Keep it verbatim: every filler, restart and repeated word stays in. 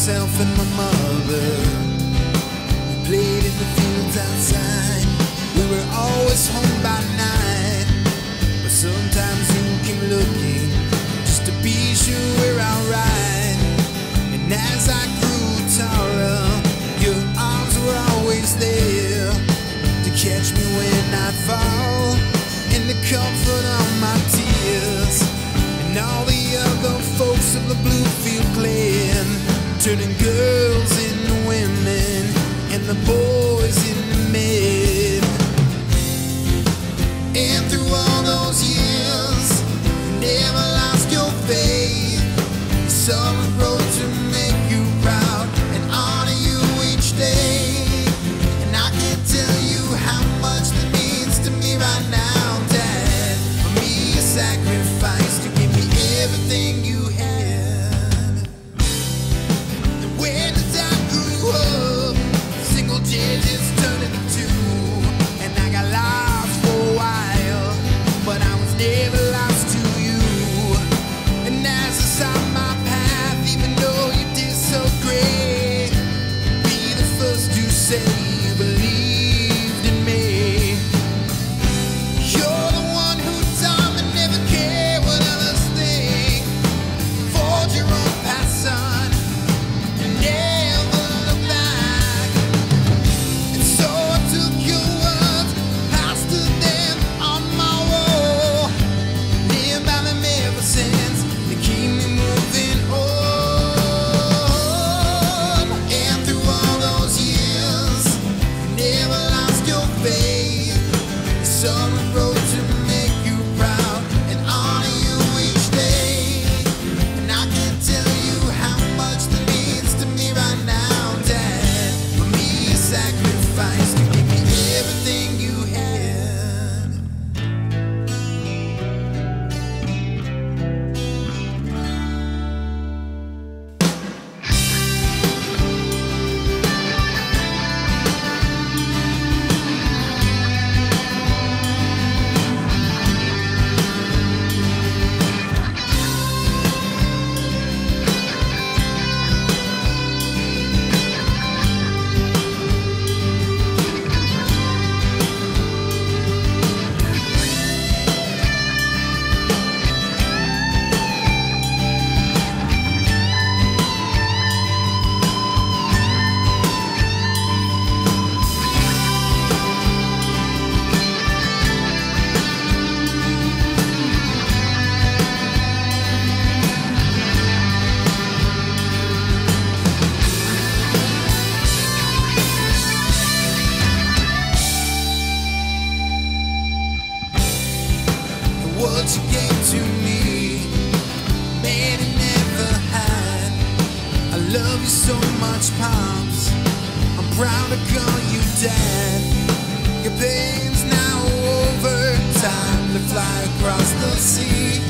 myself and my mother. We played in the fields outside. We were always home by night, but sometimes you came looking just to be sure we're alright. And as I grew taller, your arms were always there to catch me when I'd fall, in the comfort of my tears. And all the other folks of the Bluefield clan, turning girls into women and the boys into men. And through all those years, you never lost your faith. You saw the road to make you proud and honor you each day. And I can't tell you how much that means to me right now, Dad. For me, you sacrificed to give me everything you had. And when the time grew up, single digits turned into two, and I got lost for a while, but I was never lost to you. And as I saw my path, even though you disagree, be the first to say you believed in me. You're the one who taught me never care what others think. Forge your own path, son, and never look back. And so I took your words, pasted them on my wall, lived by them ever since. They keep me moving on. And through all those years, you never lost your faith. You saw the road to make you proud and honor you each day. And I can't tell you how much that means to me right now, Dad. For me, you sacrificed to give me everything you had. What you gave to me, man, you never had. I love you so much, Pops. I'm proud to call you Dad. Your pain's now over, time to fly across the sea.